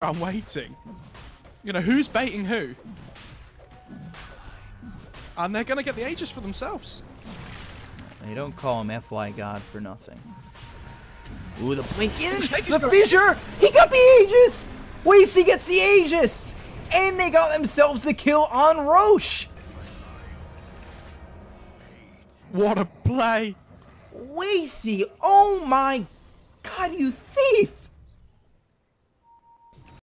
I'm waiting. You know, who's baiting who? And they're going to get the Aegis for themselves. They don't call him FY God for nothing. Ooh, the blink in! The Gonna... fissure! He got the Aegis! waixi gets the Aegis! And they got themselves the kill on Roche! What a play! waixi! Oh my god, you thief!